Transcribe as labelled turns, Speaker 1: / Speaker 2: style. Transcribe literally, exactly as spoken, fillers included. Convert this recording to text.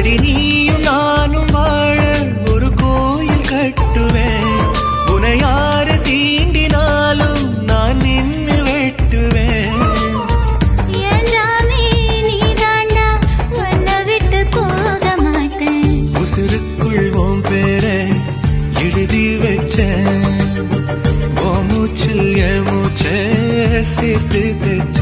Speaker 1: அடி நீயும் நானும் வாழ ஒரு கோயில் கட்டுவேன். உன்னை யாரு தீண்டினாலும் நான் நின்னு வெட்டுவேன். உசுருக்குள் உன் பேரை எழுதி வச்சேன். ஓ மூச்சில் என் மூச்சை சேர்த்து